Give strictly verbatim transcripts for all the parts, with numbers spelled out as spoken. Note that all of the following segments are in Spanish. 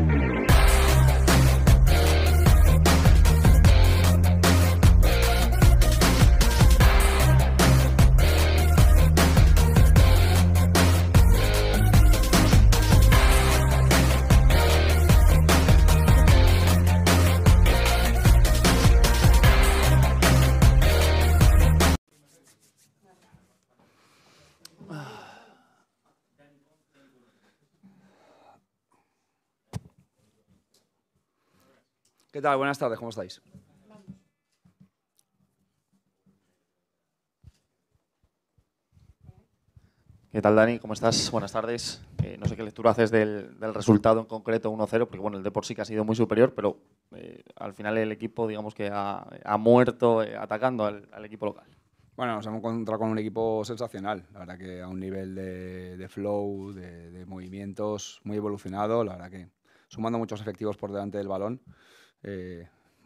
¿Qué tal? Buenas tardes, ¿cómo estáis? ¿Qué tal, Dani? ¿Cómo estás? Buenas tardes. Eh, no sé qué lectura haces del, del resultado en concreto uno cero, porque bueno, el Depor sí que ha sido muy superior, pero eh, al final el equipo, digamos que ha, ha muerto eh, atacando al, al equipo local. Bueno, nos hemos encontrado con un equipo sensacional, la verdad que a un nivel de, de flow, de, de movimientos muy evolucionado, la verdad que sumando muchos efectivos por delante del balón, eh,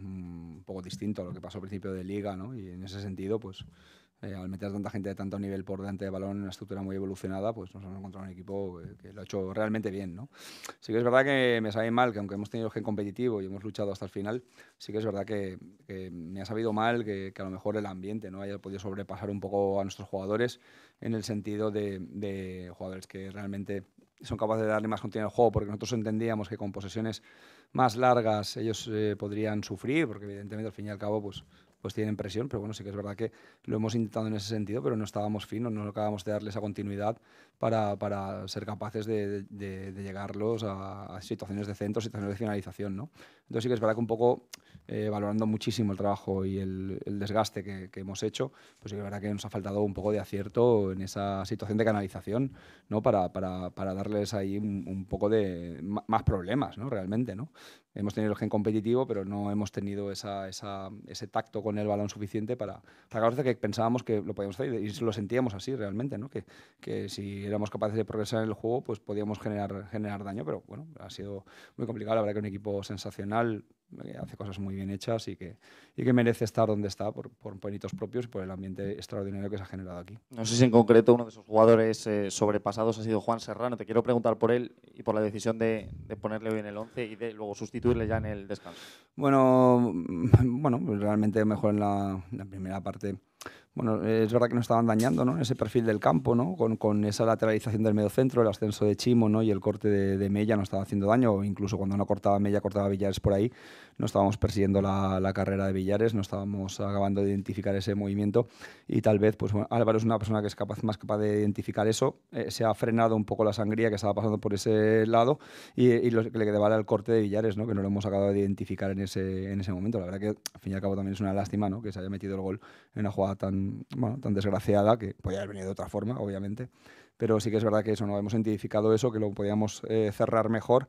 un poco distinto a lo que pasó al principio de Liga, ¿no? Y en ese sentido, pues eh, al meter tanta gente de tanto nivel por delante del balón en una estructura muy evolucionada, pues nos hemos encontrado un equipo que, que lo ha hecho realmente bien, ¿no? Sí que es verdad que me sabe mal que aunque hemos tenido el gen competitivo y hemos luchado hasta el final, sí que es verdad que, que me ha sabido mal que, que a lo mejor el ambiente no haya podido sobrepasar un poco a nuestros jugadores en el sentido de, de jugadores que realmente son capaces de darle más continuidad al juego, porque nosotros entendíamos que con posesiones más largas ellos eh, podrían sufrir, porque evidentemente al fin y al cabo pues, pues tienen presión, pero bueno, sí que es verdad que lo hemos intentado en ese sentido, pero no estábamos finos, no acabamos de darle esa continuidad para, para ser capaces de, de, de llegarlos a, a situaciones de centro, situaciones de finalización, ¿no? Entonces sí que es verdad que un poco eh, valorando muchísimo el trabajo y el, el desgaste que, que hemos hecho, pues sí que es verdad que nos ha faltado un poco de acierto en esa situación de canalización, ¿no? Para, para, para darles ahí un, un poco de más problemas, ¿no? Realmente, ¿no? Hemos tenido el gen competitivo, pero no hemos tenido esa, esa, ese tacto con el balón suficiente para, para que pensábamos que lo podíamos hacer y lo sentíamos así realmente, ¿no? Que, que si éramos capaces de progresar en el juego, pues podíamos generar, generar daño, pero bueno, ha sido muy complicado. La verdad que un equipo sensacional, eh, hace cosas muy bien hechas y que, y que merece estar donde está por, por méritos propios y por el ambiente extraordinario que se ha generado aquí. No sé si en concreto uno de esos jugadores eh, sobrepasados ha sido Juan Serrano. Te quiero preguntar por él y por la decisión de, de ponerle hoy en el once y de luego sustituirle ya en el descanso. Bueno, bueno, pues realmente mejor en la, en la primera parte. Bueno, es verdad que nos estaban dañando, ¿no? Ese perfil del campo, ¿no? Con, con esa lateralización del mediocentro, el ascenso de Chimo, ¿no? Y el corte de, de Mella nos estaba haciendo daño, o incluso cuando no cortaba Mella, cortaba Villares por ahí. No estábamos persiguiendo la, la carrera de Villares, no estábamos acabando de identificar ese movimiento y tal vez, pues bueno, Álvaro es una persona que es capaz, más capaz de identificar eso. Eh, se ha frenado un poco la sangría que estaba pasando por ese lado y, y lo que le quedaba era el corte de Villares, ¿no? Que no lo hemos acabado de identificar en ese, en ese momento. La verdad que, al fin y al cabo, también es una lástima, ¿no? Que se haya metido el gol en una jugada tan, bueno, tan desgraciada, que podía haber venido de otra forma, obviamente, pero sí que es verdad que eso, no hemos identificado eso, que lo podíamos eh, cerrar mejor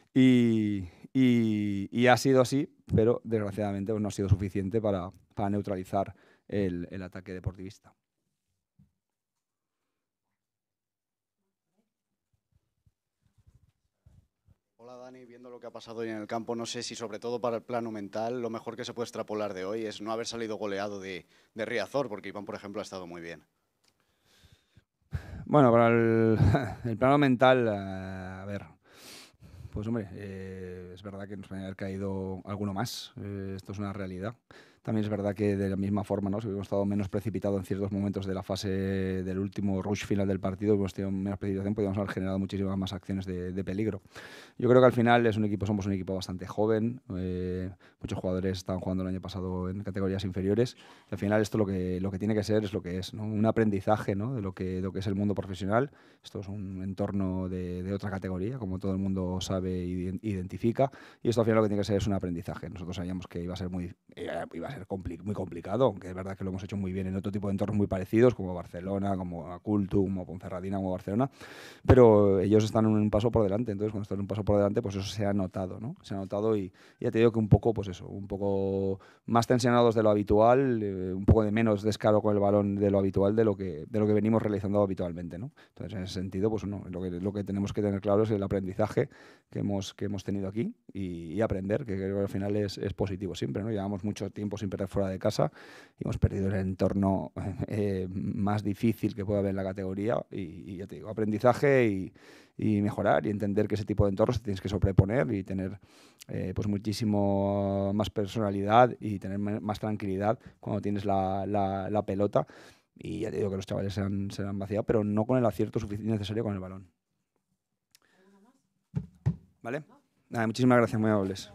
y, y, y ha sido así, pero desgraciadamente pues, no ha sido suficiente para, para neutralizar el, el ataque deportivista. Hola Dani, viendo lo que ha pasado hoy en el campo, no sé si sobre todo para el plano mental lo mejor que se puede extrapolar de hoy es no haber salido goleado de, de Riazor, porque Iván, por ejemplo, ha estado muy bien. Bueno, para el, el plano mental, a ver, pues hombre, eh, es verdad que nos puede haber caído alguno más, eh, esto es una realidad. También es verdad que de la misma forma, ¿no? Si hubiéramos estado menos precipitado en ciertos momentos de la fase del último rush final del partido, hubiéramos tenido menos precipitación, podríamos haber generado muchísimas más acciones de, de peligro. Yo creo que al final es un equipo, somos un equipo bastante joven, eh, muchos jugadores estaban jugando el año pasado en categorías inferiores, y al final esto lo que, lo que tiene que ser es lo que es, ¿no? Un aprendizaje, ¿no? De lo que, de lo que es el mundo profesional. Esto es un entorno de, de otra categoría, como todo el mundo sabe e identifica, y esto al final lo que tiene que ser es un aprendizaje. Nosotros sabíamos que iba a ser muy, iba a ser compli muy complicado, aunque es verdad que lo hemos hecho muy bien en otro tipo de entornos muy parecidos, como Barcelona, como Acultu, como Ponferradina, como Barcelona, pero ellos están en un paso por delante, entonces cuando están en un paso por delante, pues eso se ha notado, ¿no? Se ha notado y, y ya te digo que un poco, pues eso, un poco más tensionados de lo habitual, eh, un poco de menos descaro con el balón de lo habitual, de lo que, de lo que venimos realizando habitualmente, ¿no? Entonces, en ese sentido, pues no, lo que, lo que tenemos que tener claro es el aprendizaje que hemos, que hemos tenido aquí y, y aprender, que creo que al final es, es positivo siempre, ¿no? Llevamos mucho tiempo sin perder fuera de casa y hemos perdido en el entorno eh, más difícil que puede haber en la categoría y, y ya te digo, aprendizaje y, y mejorar y entender que ese tipo de entornos te tienes que sobreponer y tener eh, pues muchísimo más personalidad y tener más tranquilidad cuando tienes la, la, la pelota. Y ya te digo que los chavales se han, se han vaciado, pero no con el acierto suficiente necesario con el balón. ¿Vale? Nada, muchísimas gracias, muy amables.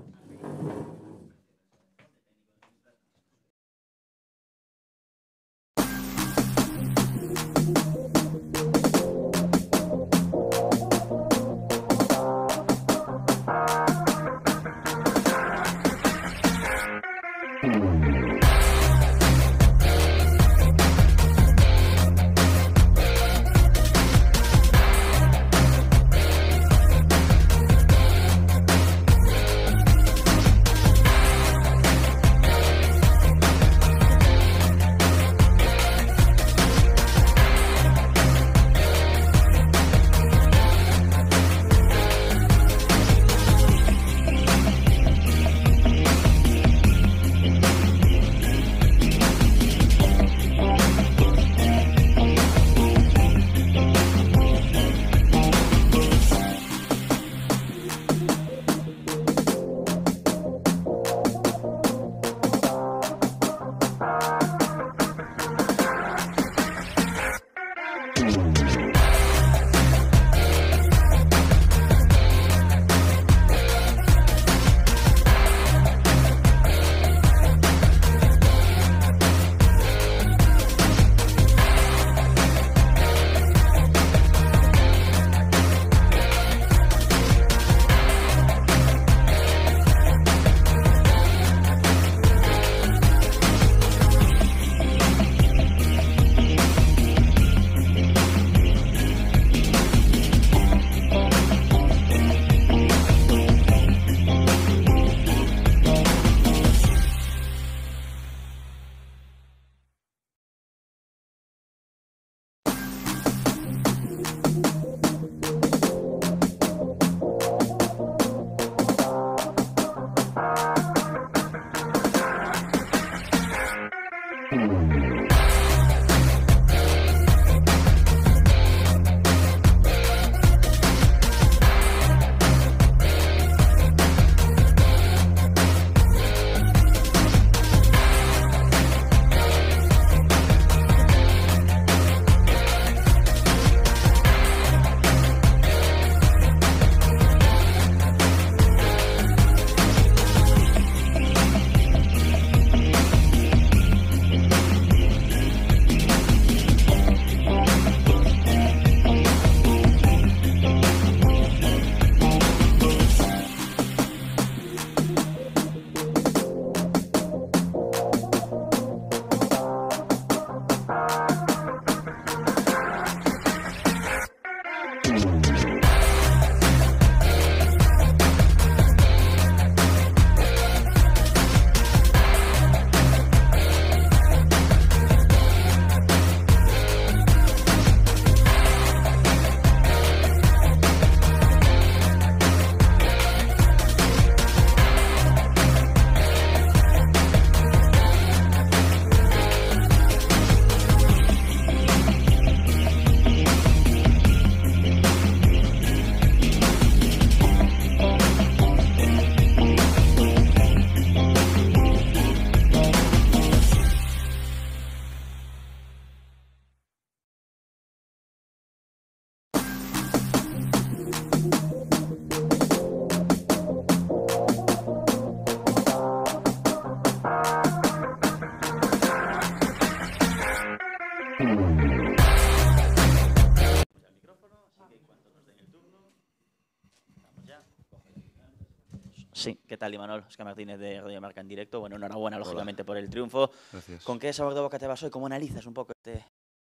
Sí, ¿qué tal, Imanol? Óscar Martínez de Radio Marca en directo. Bueno, enhorabuena, lógicamente, por el triunfo. Gracias. ¿Con qué sabor de boca te vas hoy? ¿Cómo analizas un poco este...?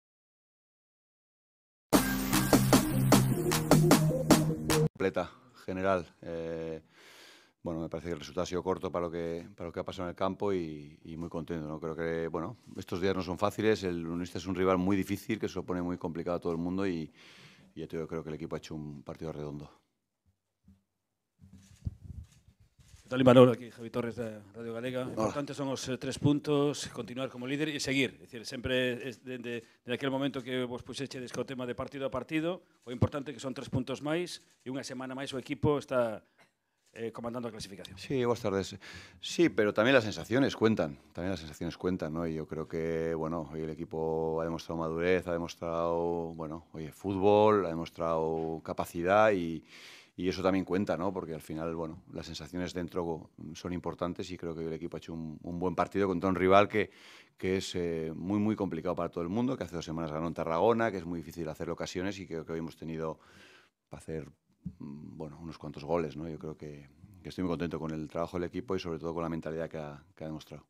Completa, general. Eh, bueno, me parece que el resultado ha sido corto para lo que, para lo que ha pasado en el campo y, y muy contento, ¿no? Creo que, bueno, estos días no son fáciles. El Unionista es un rival muy difícil que se lo pone muy complicado a todo el mundo y, y yo creo que el equipo ha hecho un partido redondo. Tal Imanol, aquí Javi Torres da Radio Galega. O importante son os eh, tres puntos, continuar como líder e seguir. É dicir, sempre desde de, de aquel momento que vos puxechedes co tema de partido a partido, o importante que son tres puntos máis e unha semana máis o equipo está eh, comandando a clasificación. Sí, buenas tardes. Sí, pero también las sensaciones cuentan, también las sensaciones cuentan, ¿no? Y yo creo que, bueno, hoy el equipo ha demostrado madurez, ha demostrado, bueno, oye, fútbol, ha demostrado capacidad y, y eso también cuenta, ¿no? Porque al final, bueno, las sensaciones dentro son importantes y creo que hoy el equipo ha hecho un, un buen partido contra un rival que, que es eh, muy, muy complicado para todo el mundo, que hace dos semanas ganó en Tarragona, que es muy difícil hacer ocasiones y creo que hoy hemos tenido para hacer bueno, unos cuantos goles, ¿no? Yo creo que, que estoy muy contento con el trabajo del equipo y sobre todo con la mentalidad que ha, que ha demostrado.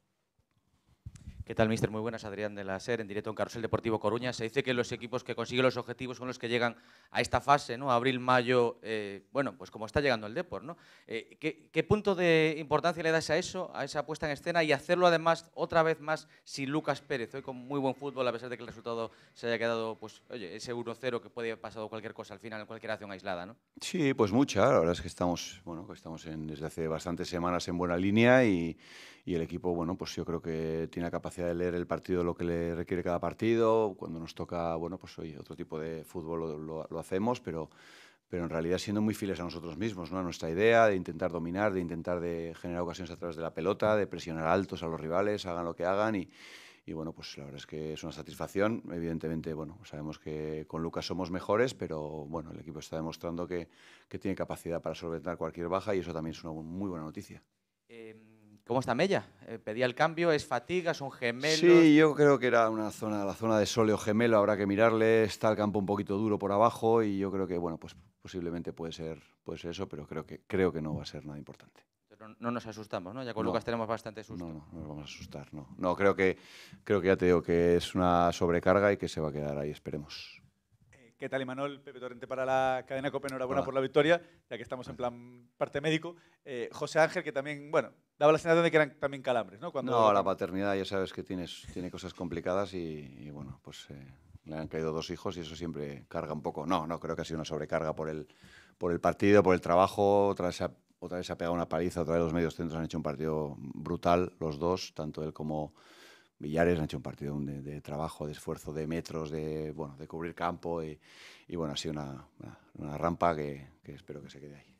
¿Qué tal, míster? Muy buenas, Adrián de la SER, en directo en Carrusel Deportivo Coruña. Se dice que los equipos que consiguen los objetivos son los que llegan a esta fase, ¿no? Abril, mayo, eh, bueno, pues como está llegando el Depor, ¿no? Eh, ¿qué, ¿Qué punto de importancia le das a eso, a esa puesta en escena y hacerlo además otra vez más sin Lucas Pérez, hoy con muy buen fútbol, a pesar de que el resultado se haya quedado, pues, oye, ese uno cero que puede haber pasado cualquier cosa al final en cualquier acción aislada, ¿no? Sí, pues mucha. La verdad es que estamos, bueno, que estamos en, desde hace bastantes semanas en buena línea y, y el equipo, bueno, pues yo creo que tiene la capacidad de leer el partido, lo que le requiere cada partido. Cuando nos toca, bueno, pues oye, otro tipo de fútbol lo, lo, lo hacemos, pero, pero en realidad siendo muy fieles a nosotros mismos, ¿no? A nuestra idea de intentar dominar, de intentar de generar ocasiones a través de la pelota, de presionar altos a los rivales, hagan lo que hagan y, y bueno, pues la verdad es que es una satisfacción. Evidentemente, bueno, sabemos que con Lucas somos mejores, pero bueno, el equipo está demostrando que, que tiene capacidad para solventar cualquier baja y eso también es una muy buena noticia. Eh, ¿Cómo está Mella? Eh, pedía el cambio, ¿es fatiga, son gemelos? Sí, yo creo que era una zona, la zona de sóleo gemelo, habrá que mirarle, está el campo un poquito duro por abajo y yo creo que, bueno, pues posiblemente puede ser, puede ser eso, pero creo que, creo que no va a ser nada importante. No, no nos asustamos, ¿no? Ya con No, Lucas tenemos bastante susto. No, no, no nos vamos a asustar, no. No, creo que, creo que ya te digo que es una sobrecarga y que se va a quedar ahí, esperemos. ¿Qué tal, Imanol? Pepe Torrente para la cadena COPE, enhorabuena Hola. por la victoria, ya que estamos en plan parte médico. Eh, José Ángel, que también, bueno, daba la sensación de que eran también calambres, ¿no? Cuando, No, la paternidad ya sabes que tienes, tiene cosas complicadas y, y bueno, pues eh, le han caído dos hijos y eso siempre carga un poco. No, no, creo que ha sido una sobrecarga por el, por el partido, por el trabajo, otra vez, se ha, otra vez se ha pegado una paliza, otra vez los medios centros han hecho un partido brutal, los dos, tanto él como Villares han hecho un partido de, de trabajo, de esfuerzo, de metros, de, bueno, de cubrir campo y, y bueno, ha sido una, una, una rampa que, que espero que se quede ahí.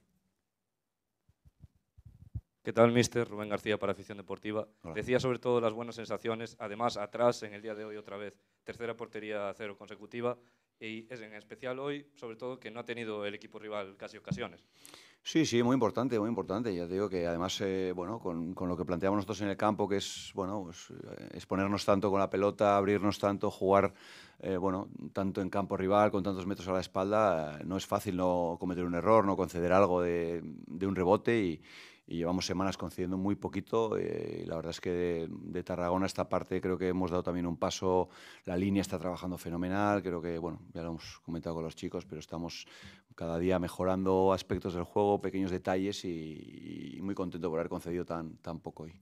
¿Qué tal, míster? Rubén García para Afición Deportiva. Hola. Decía sobre todo las buenas sensaciones, además atrás en el día de hoy otra vez, tercera portería a cero consecutiva y es en especial hoy, sobre todo, que no ha tenido el equipo rival casi ocasiones. Sí, sí, muy importante, muy importante. Ya te digo que además, eh, bueno, con, con lo que planteamos nosotros en el campo, que es, bueno, pues, eh, exponernos tanto con la pelota, abrirnos tanto, jugar, eh, bueno, tanto en campo rival, con tantos metros a la espalda, eh, no es fácil no cometer un error, no conceder algo de, de un rebote y, y llevamos semanas concediendo muy poquito. Eh, y la verdad es que de, de Tarragona esta parte creo que hemos dado también un paso, la línea está trabajando fenomenal, creo que, bueno, ya lo hemos comentado con los chicos, pero estamos cada día mejorando aspectos del juego, pequeños detalles y, y muy contento por haber concedido tan, tan poco hoy.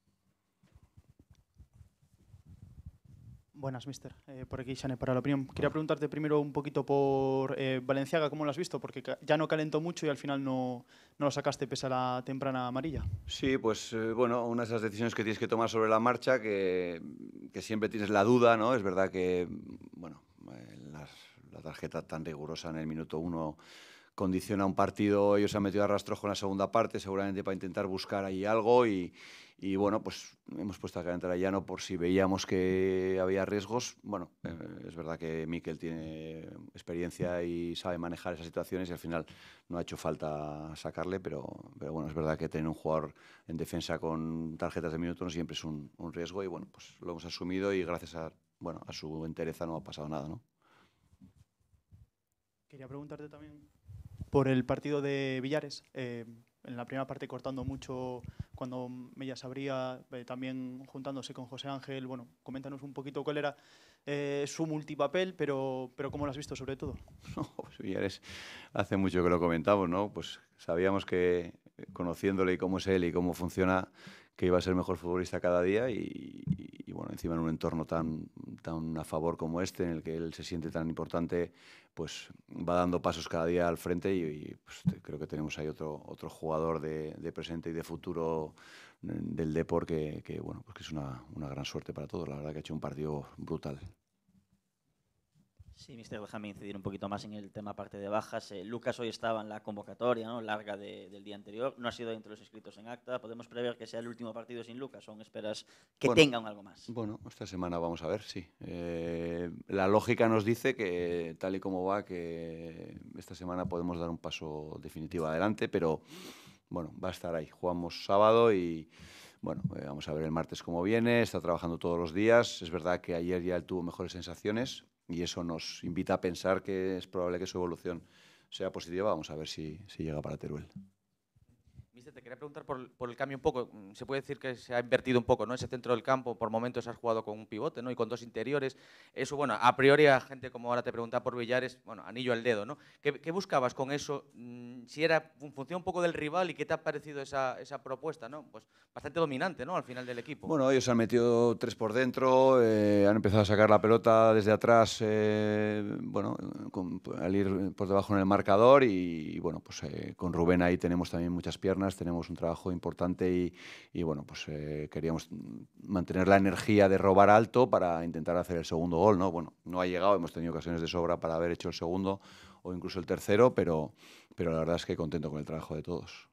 Buenas, mister. Eh, por aquí, Xane, para la opinión. Quería preguntarte primero un poquito por eh, Valenciaga, ¿cómo lo has visto? Porque ya no calentó mucho y al final no, no lo sacaste pese a la temprana amarilla. Sí, pues eh, bueno, una de esas decisiones que tienes que tomar sobre la marcha, que, que siempre tienes la duda, ¿no? Es verdad que, bueno, eh, las, la tarjeta tan rigurosa en el minuto uno condiciona un partido. Ellos se han metido a rastrojo en la segunda parte, seguramente para intentar buscar ahí algo y, y bueno, pues hemos puesto a calentar a Llano por si veíamos que había riesgos. Bueno, eh, es verdad que Mikel tiene experiencia y sabe manejar esas situaciones y al final no ha hecho falta sacarle, pero, pero bueno, es verdad que tener un jugador en defensa con tarjetas de minuto no siempre es un, un riesgo y bueno, pues lo hemos asumido y gracias a, bueno, a su entereza no ha pasado nada, ¿no? Quería preguntarte también por el partido de Villares. Eh, en la primera parte cortando mucho cuando Mella se abría, eh, también juntándose con José Ángel. Bueno, coméntanos un poquito cuál era eh, su multipapel, pero, pero cómo lo has visto sobre todo. No, pues Villares hace mucho que lo comentamos, ¿no? Pues sabíamos que conociéndole y cómo es él y cómo funciona, que iba a ser mejor futbolista cada día y, y bueno, encima en un entorno tan, tan a favor como este, en el que él se siente tan importante, pues va dando pasos cada día al frente y, y pues, creo que tenemos ahí otro, otro jugador de, de presente y de futuro del Depor que, que, bueno, pues que es una, una gran suerte para todos. La verdad que ha hecho un partido brutal. Sí, mister, déjame incidir un poquito más en el tema parte de bajas. Eh, Lucas hoy estaba en la convocatoria, ¿no?, larga de, del día anterior. No ha sido entre los inscritos en acta. ¿Podemos prever que sea el último partido sin Lucas o aún esperas que bueno, tengan algo más? Bueno, esta semana vamos a ver, sí. Eh, la lógica nos dice que, tal y como va, que esta semana podemos dar un paso definitivo adelante, pero bueno, va a estar ahí. Jugamos sábado y... Bueno, eh, vamos a ver el martes cómo viene, está trabajando todos los días. Es verdad que ayer ya él tuvo mejores sensaciones y eso nos invita a pensar que es probable que su evolución sea positiva. Vamos a ver si, si llega para Teruel. Mister, te quería preguntar por, por el cambio un poco. Se puede decir que se ha invertido un poco, ¿no?, ese centro del campo. Por momentos has jugado con un pivote, ¿no?, y con dos interiores. Eso, bueno, a priori a gente como ahora te preguntaba por Villares, bueno, anillo al dedo, ¿no? ¿Qué, qué buscabas con eso? Si era en función un poco del rival y qué te ha parecido esa, esa propuesta, ¿no? Pues bastante dominante, ¿no?, al final del equipo. Bueno, ellos han metido tres por dentro, eh, han empezado a sacar la pelota desde atrás, eh, bueno, con, al ir por debajo en el marcador y, y bueno, pues eh, con Rubén ahí tenemos también muchas piernas, tenemos un trabajo importante y, y bueno, pues eh, queríamos mantener la energía de robar alto para intentar hacer el segundo gol, ¿no? Bueno, no ha llegado, hemos tenido ocasiones de sobra para haber hecho el segundo o incluso el tercero, pero, pero la verdad es que contento con el trabajo de todos.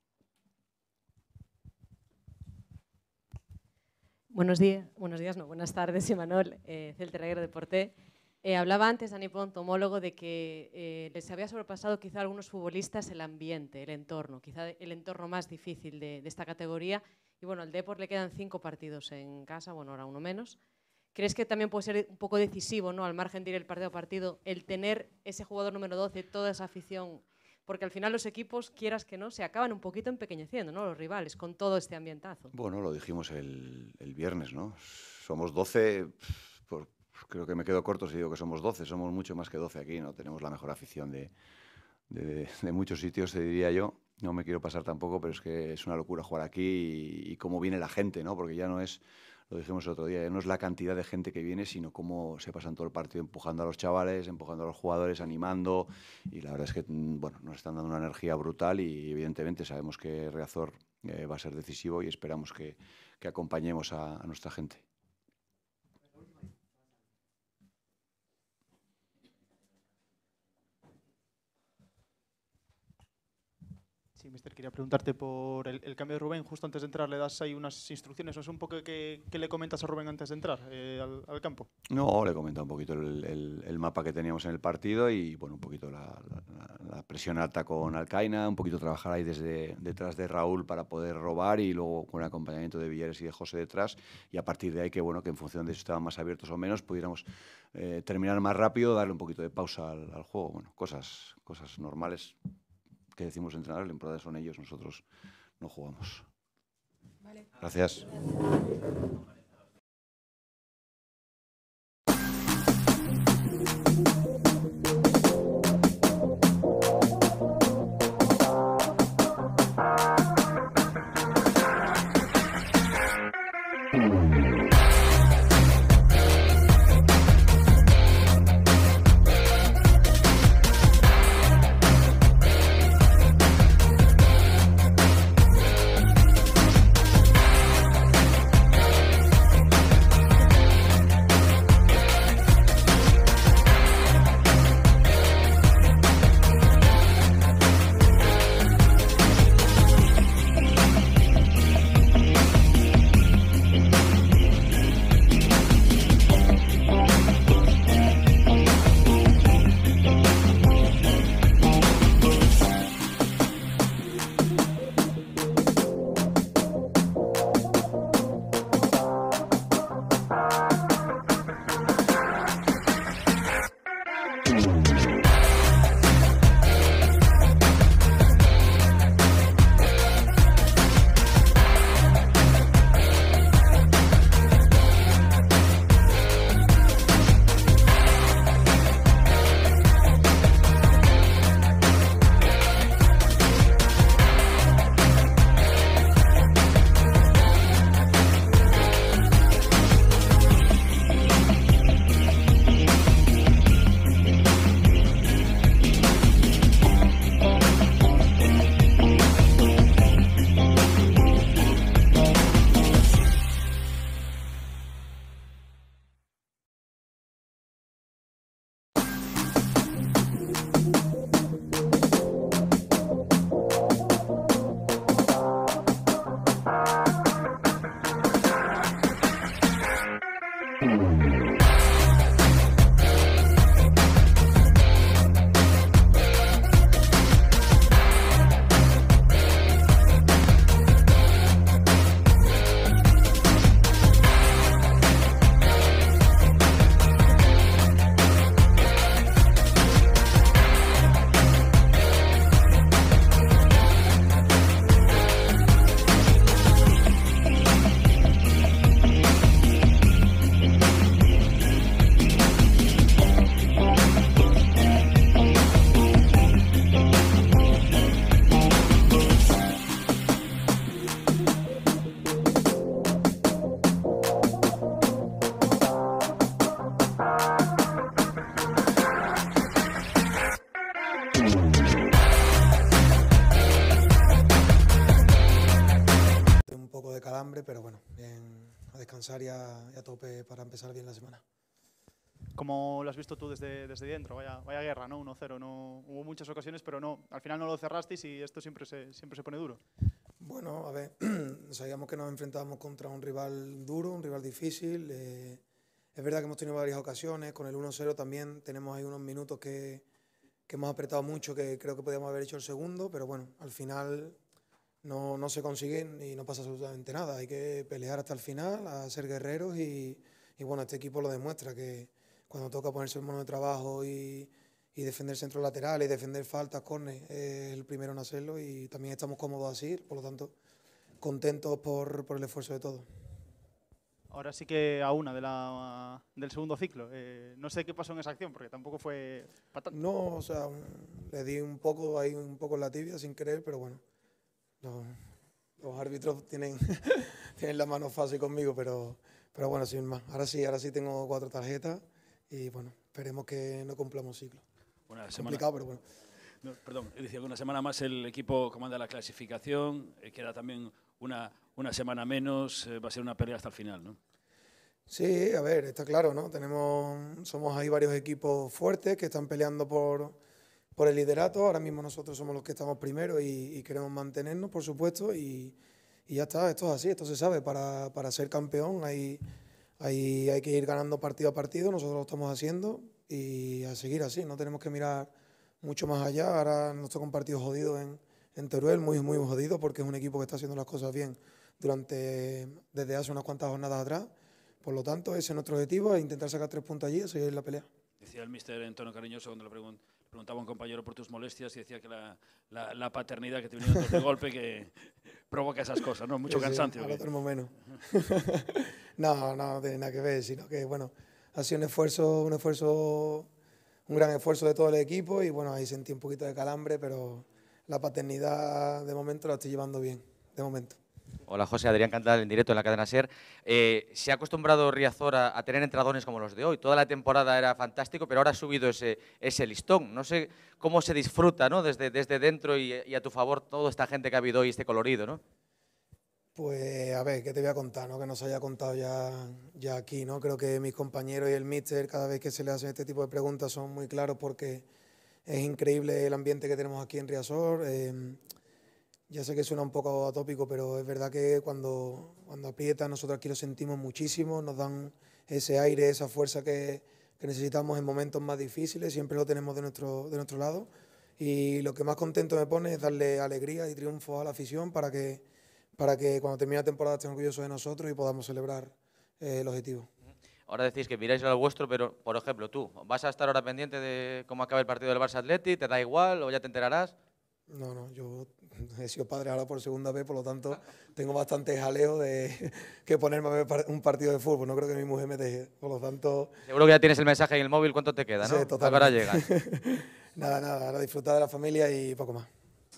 Buenos días, buenos días, no, buenas tardes, Imanol, eh, Celte Reguero de Porté. Eh, hablaba antes Dani Ponto, homólogo, de que eh, les había sobrepasado quizá a algunos futbolistas el ambiente, el entorno, quizá el entorno más difícil de, de esta categoría. Y bueno, al Depor le quedan cinco partidos en casa, bueno, ahora uno menos. ¿Crees que también puede ser un poco decisivo, ¿no?, al margen de ir el partido a partido, el tener ese jugador número doce, toda esa afición? Porque al final los equipos, quieras que no, se acaban un poquito empequeñeciendo, ¿no?, los rivales, con todo este ambientazo. Bueno, lo dijimos el, el viernes, ¿no? Somos doce, por, creo que me quedo corto si digo que somos doce, somos mucho más que doce aquí, ¿no? Tenemos la mejor afición de, de, de muchos sitios, te diría yo. No me quiero pasar tampoco, pero es que es una locura jugar aquí y, y cómo viene la gente, ¿no? Porque ya no es, lo dijimos el otro día, ya no es la cantidad de gente que viene, sino cómo se pasan todo el partido empujando a los chavales, empujando a los jugadores, animando. Y la verdad es que, bueno, nos están dando una energía brutal y evidentemente sabemos que Riazor eh, va a ser decisivo y esperamos que, que acompañemos a, a nuestra gente. Sí, mister, quería preguntarte por el, el cambio de Rubén. Justo antes de entrar le das ahí unas instrucciones. ¿No es un poco que, que le comentas a Rubén antes de entrar eh, al, al campo? No, le he comentado un poquito el, el, el mapa que teníamos en el partido y bueno, un poquito la, la, la presión alta con Alcaina, un poquito trabajar ahí desde detrás de Raúl para poder robar y luego con el acompañamiento de Villares y de José detrás y a partir de ahí que bueno, que en función de si estaban más abiertos o menos pudiéramos eh, terminar más rápido, darle un poquito de pausa al, al juego. Bueno, cosas, cosas normales que decimos entrenar, lo importante son ellos, nosotros no jugamos. Vale. Gracias. calambre, pero bueno, bien, a descansar y a, y a tope para empezar bien la semana. ¿Cómo lo has visto tú desde, desde dentro? Vaya, vaya guerra, ¿no? uno cero. No, hubo muchas ocasiones, pero no, al final no lo cerrasteis y esto siempre se, siempre se pone duro. Bueno, a ver, sabíamos que nos enfrentábamos contra un rival duro, un rival difícil. Eh, es verdad que hemos tenido varias ocasiones, con el uno cero también tenemos ahí unos minutos que, que hemos apretado mucho, que creo que podíamos haber hecho el segundo, pero bueno, al final no, no se consigue y no pasa absolutamente nada. Hay que pelear hasta el final, a ser guerreros y, y bueno, este equipo lo demuestra, que cuando toca ponerse el mono de trabajo y, y defender centros laterales, y defender faltas, córner, es el primero en hacerlo y también estamos cómodos así, por lo tanto, contentos por, por el esfuerzo de todos. Ahora sí que a una de la, del segundo ciclo. Eh, no sé qué pasó en esa acción, porque tampoco fue patata. No, o sea, le di un poco ahí, un poco en la tibia sin querer, pero bueno, los, los árbitros tienen, tienen la mano fácil conmigo, pero, pero bueno, sin más. Ahora sí, ahora sí tengo cuatro tarjetas y bueno, esperemos que no cumplamos ciclo. Una semana, complicado, pero bueno. No, perdón, decía que una semana más el equipo comanda la clasificación, eh, queda también una, una semana menos, eh, va a ser una pelea hasta el final, ¿no? Sí, a ver, está claro, ¿no? Tenemos, somos ahí varios equipos fuertes que están peleando por, por el liderato. Ahora mismo nosotros somos los que estamos primero y, y queremos mantenernos, por supuesto, y, y ya está, esto es así, esto se sabe. Para, para ser campeón hay, hay, hay que ir ganando partido a partido, nosotros lo estamos haciendo y a seguir así, no tenemos que mirar mucho más allá. Ahora nos toca un partido jodido en, en Teruel, muy, muy jodido, porque es un equipo que está haciendo las cosas bien durante, desde hace unas cuantas jornadas atrás. Por lo tanto, ese es nuestro objetivo, es intentar sacar tres puntos allí y seguir la pelea. Decía el míster en tono cariñoso cuando le pregun preguntaba a un compañero por tus molestias y decía que la, la, la paternidad que te venía de golpe que provoca esas cosas, ¿no? Mucho sí, cansancio. Sí, al otro menos. no, no, no tiene nada que ver, sino que, bueno, ha sido un esfuerzo, un esfuerzo, un gran esfuerzo de todo el equipo y, bueno, ahí sentí un poquito de calambre, pero la paternidad de momento la estoy llevando bien, de momento. Hola José, Adrián Cantal en directo en la cadena SER. Eh, se ha acostumbrado Riazor a, a tener entrenadores como los de hoy. Toda la temporada era fantástico, pero ahora ha subido ese, ese listón. No sé cómo se disfruta, ¿no? desde, desde dentro y, y a tu favor toda esta gente que ha habido hoy, este colorido, ¿no? Pues a ver, ¿qué te voy a contar? ¿No? Que nos haya contado ya, ya aquí, ¿no? Creo que mis compañeros y el míster, cada vez que se le hacen este tipo de preguntas, son muy claros porque es increíble el ambiente que tenemos aquí en Riazor. Eh, Ya sé que suena un poco atópico, pero es verdad que cuando, cuando aprieta nosotros aquí lo sentimos muchísimo, nos dan ese aire, esa fuerza que, que necesitamos en momentos más difíciles, siempre lo tenemos de nuestro, de nuestro lado. Y lo que más contento me pone es darle alegría y triunfo a la afición para que, para que cuando termine la temporada estén orgullosos de nosotros y podamos celebrar eh, el objetivo. Ahora decís que miráis al vuestro, pero, por ejemplo, tú, ¿vas a estar ahora pendiente de cómo acaba el partido del Barça Atleti? ¿Te da igual o ya te enterarás? No, no, yo he sido padre ahora por segunda vez, por lo tanto tengo bastante jaleo de que ponerme a ver un partido de fútbol. No creo que mi mujer me deje, por lo tanto... Seguro que ya tienes el mensaje en el móvil, ¿cuánto te queda, no? Sí, totalmente. Ahora llega. Nada, nada, ahora disfrutar de la familia y poco más.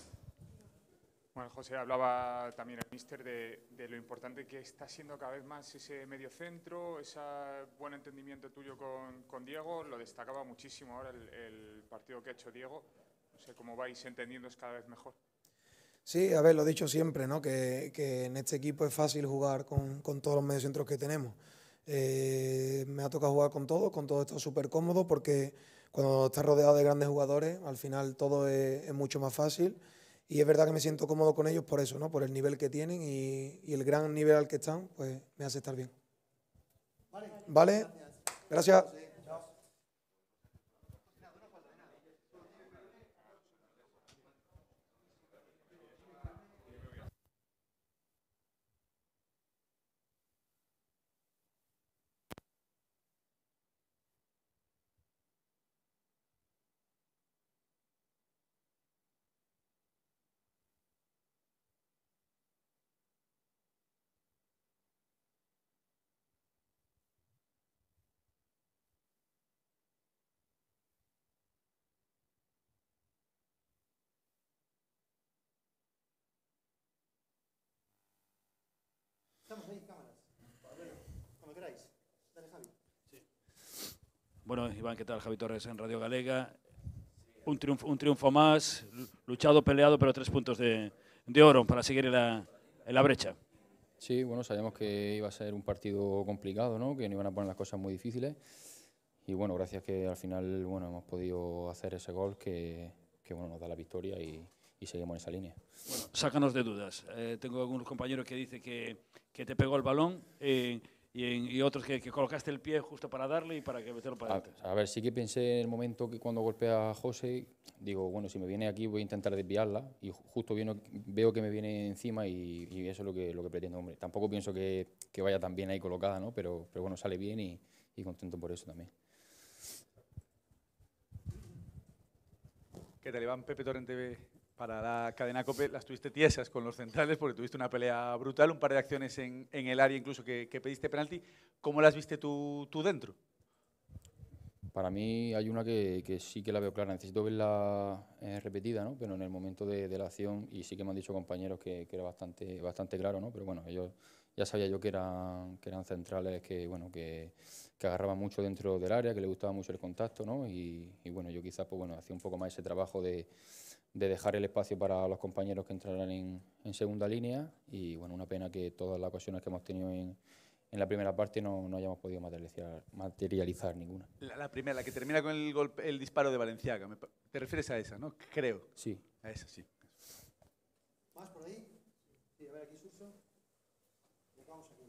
Bueno, José, hablaba también el míster de, de lo importante que está siendo cada vez más ese mediocentro, ese buen entendimiento tuyo con, con Diego. Lo destacaba muchísimo ahora el, el partido que ha hecho Diego. No sé cómo vais entendiéndoos cada vez mejor. Sí, a ver, lo he dicho siempre, ¿no? Que, que en este equipo es fácil jugar con, con todos los mediocentros que tenemos. Eh, me ha tocado jugar con todo, con todo está súper cómodo porque cuando estás rodeado de grandes jugadores, al final todo es, es mucho más fácil. Y es verdad que me siento cómodo con ellos por eso, ¿no? Por el nivel que tienen y, y el gran nivel al que están, pues me hace estar bien. Vale. ¿Vale? Gracias. Estamos ahí, cámaras. Cuando queráis. Dale, Javi. Sí. Bueno, Iván, ¿qué tal? Javi Torres en Radio Galega. Un triunfo, un triunfo más, luchado, peleado, pero tres puntos de, de oro para seguir en la, en la brecha. Sí, bueno, sabíamos que iba a ser un partido complicado, ¿no? Que no iban a poner las cosas muy difíciles. Y bueno, gracias que al final bueno, hemos podido hacer ese gol que, que bueno, nos da la victoria y, y seguimos en esa línea. Bueno, sácanos de dudas. Eh, tengo algunos compañeros que dicen que, que te pegó el balón eh, y, en, y otros que, que colocaste el pie justo para darle y para que meterlo para adentro. A, a ver, sí que pensé en el momento que cuando golpea a José, digo, bueno, si me viene aquí voy a intentar desviarla y justo viene, veo que me viene encima y, y eso es lo que, lo que pretendo, hombre. Tampoco pienso que, que vaya tan bien ahí colocada, ¿no? Pero, pero bueno, sale bien y, y contento por eso también. ¿Qué tal, Iván? Pepe Torrente para la cadena COPE. Las tuviste tiesas con los centrales porque tuviste una pelea brutal, un par de acciones en, en el área incluso que, que pediste penalti. ¿Cómo las viste tú, tú dentro? Para mí hay una que, que sí que la veo clara. Necesito verla eh, repetida, ¿no? Pero en el momento de, de la acción, y sí que me han dicho compañeros que, que era bastante, bastante claro, ¿no? Pero bueno, ellos ya sabía yo que eran, que eran centrales que, bueno, que, que agarraban mucho dentro del área, que les gustaba mucho el contacto, ¿no? Y, y bueno, yo quizás pues, bueno, hacía un poco más ese trabajo de, de dejar el espacio para los compañeros que entraran en, en segunda línea. Y bueno, una pena que todas las ocasiones que hemos tenido en, en la primera parte no, no hayamos podido materializar, materializar ninguna. La, la primera, la que termina con el, golpe, el disparo de Valenciaga. Me, ¿Te refieres a esa, no? Creo. Sí. A esa, sí. ¿Más por ahí? Sí, a ver, aquí Suso. Y acabamos aquí.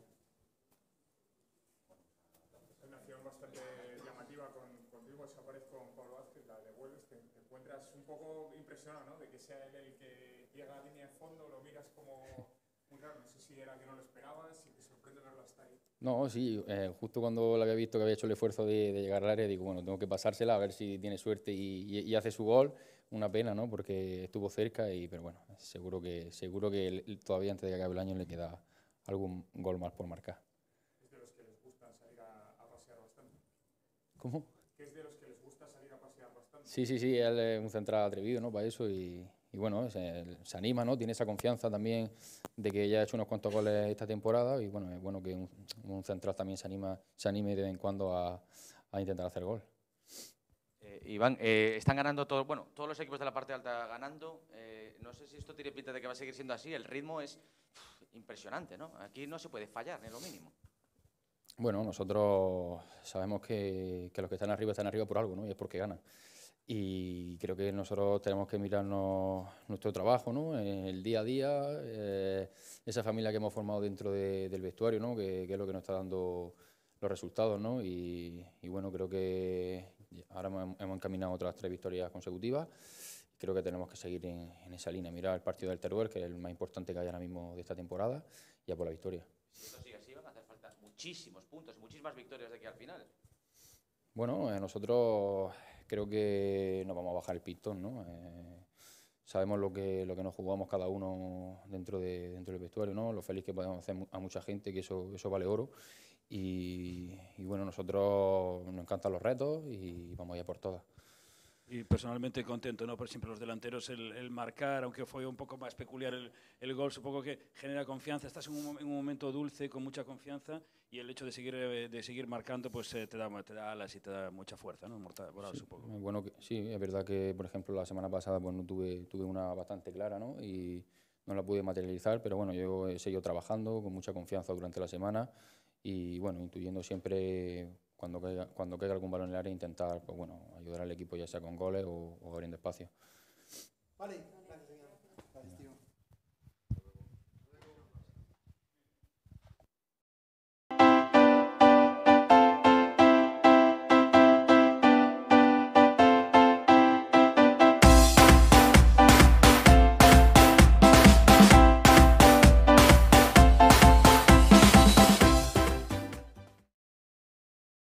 Es una acción bastante llamativa con, contigo, esa pared con Pablo Vázquez, la devuelves, te, te encuentras un poco impresionado, ¿no? De que sea él el que llega a la línea de fondo, lo miras como muy raro, no sé si era que no lo esperabas, si te sorprende verlo hasta ahí. No, sí, eh, justo cuando la había visto que había hecho el esfuerzo de, de llegar al área, digo, bueno, tengo que pasársela a ver si tiene suerte y, y, y hace su gol. Una pena, ¿no? Porque estuvo cerca, y, pero bueno, seguro que, seguro que él, todavía antes de que acabe el año le queda algún gol más por marcar. ¿Es de los que les gusta salir a, a pasear bastante? ¿Cómo? ¿Que es de los que les gusta salir a pasear bastante? Sí, sí, sí, él es un central atrevido, ¿no? Para eso y, y bueno, se, se anima, ¿no? Tiene esa confianza también de que ya ha hecho unos cuantos goles esta temporada y bueno, es bueno que un, un central también se anima, se anime de vez en cuando a, a intentar hacer gol. Eh, Iván, eh, están ganando todos, bueno, todos los equipos de la parte alta ganando. Eh, no sé si esto tiene pinta de que va a seguir siendo así. El ritmo es uf, impresionante, ¿no? Aquí no se puede fallar, ni lo mínimo. Bueno, nosotros sabemos que, que los que están arriba están arriba por algo, ¿no? Y es porque ganan. Y creo que nosotros tenemos que mirarnos nuestro trabajo, ¿no? El día a día, eh, esa familia que hemos formado dentro de, del vestuario, ¿no? Que, que es lo que nos está dando los resultados, ¿no? Y, y bueno, creo que ahora hemos, hemos encaminado otras tres victorias consecutivas. Creo que tenemos que seguir en, en esa línea, mirar el partido del Teruel, que es el más importante que hay ahora mismo de esta temporada, y a por la victoria. Si esto sigue así, van a hacer falta muchísimos puntos, muchísimas victorias de aquí al final. Bueno, eh, nosotros creo que nos vamos a bajar el pistón, ¿no? Eh, sabemos lo que, lo que nos jugamos cada uno dentro, de, dentro del vestuario, ¿no? Lo feliz que podemos hacer a mucha gente, que eso, eso vale oro. Y, y bueno, nosotros nos encantan los retos y vamos a ir por todas. Y personalmente contento, ¿no? Por siempre los delanteros, el, el marcar, aunque fue un poco más peculiar el, el gol, supongo que genera confianza. Estás en un, en un momento dulce, con mucha confianza, y el hecho de seguir, de seguir marcando pues eh, te, da, te da alas y te da mucha fuerza, ¿no? Mortal, moral, Sí, supongo. bueno, que, sí, es verdad que, por ejemplo, la semana pasada pues, no tuve, tuve una bastante clara, ¿no? Y no la pude materializar, pero bueno, yo he seguido trabajando con mucha confianza durante la semana y bueno, intuyendo siempre cuando caiga, cuando caiga algún balón en el área intentar pues, bueno, ayudar al equipo ya sea con goles o, o abriendo espacio. Vale.